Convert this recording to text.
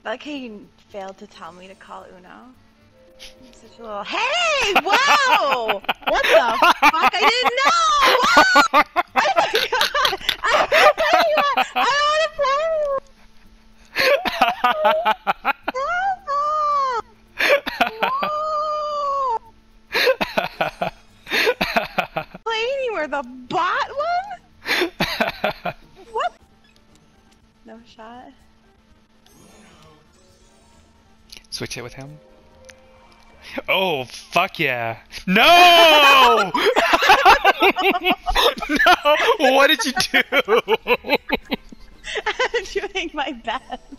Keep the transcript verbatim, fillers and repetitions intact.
Like how you failed to tell me to call Uno. I'm such a little. Hey! Whoa! What the fuck? I didn't know! Whoa! Oh my god! I don't want to play! I want to play! Play anywhere. The bot one? What? No shot. Switch it with him. Oh, fuck yeah. No! No! What did you do? I'm doing my best.